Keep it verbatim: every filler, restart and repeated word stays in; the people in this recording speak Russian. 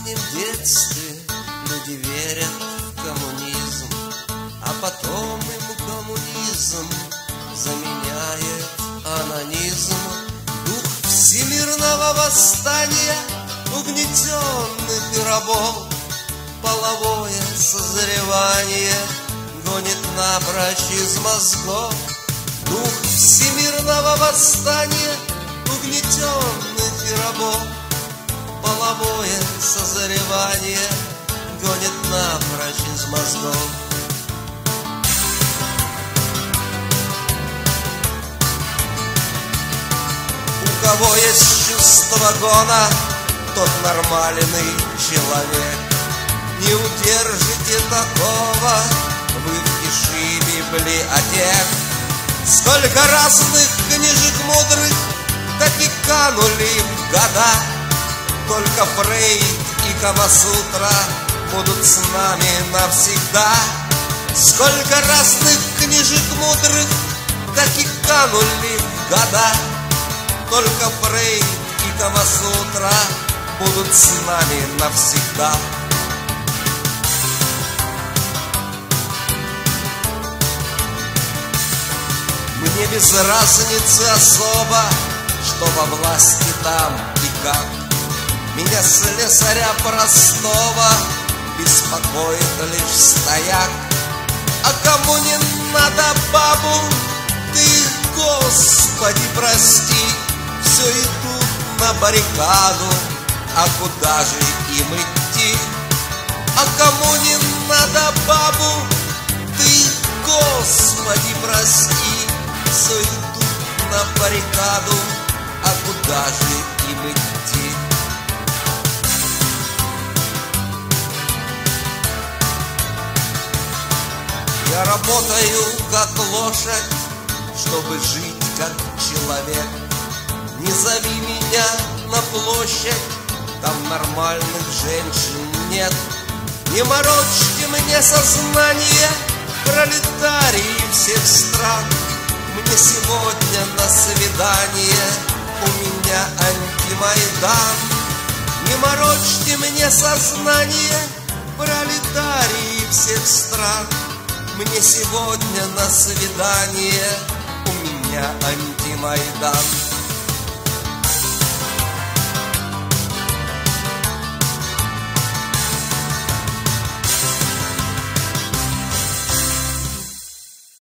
раннем детстве люди верят в коммунизм, а потом им коммунизм заменяет анонизм. Дух всемирного восстания угнетенных и рабов половое созревание гонит напрочь из мозгов. Дух всемирного восстания угнетенных и рабов половое созревание гонит напрочь из мозгов. У кого есть чувство гона, тот нормальный человек. Не удержите такого вы в тиши библиотек. Сколько разных книжек мудрых так и канули в года. Только Фрейд и Камасутра будут с нами навсегда. Сколько разных книжек мудрых так и канули в года. Только Фрейд и Камасутра будут с нами навсегда. Мне без разницы особо, что во власти там и как. Меня, слесаря простого, беспокоит лишь стояк. А кому не надо бабу, ты, Господи, прости, все идут на баррикаду, а куда же им идти? А кому не надо бабу, ты, Господи, прости, все идут на баррикаду, а куда же им идти? Я работаю как лошадь, чтобы жить как человек. Не зови меня на площадь, там нормальных женщин нет. Не морочьте мне сознание, пролетарии всех стран. Мне сегодня на свидание, у меня антимайдан. Не морочьте мне сознание, пролетарии всех стран. Мне сегодня на свидание, у меня антимайдан.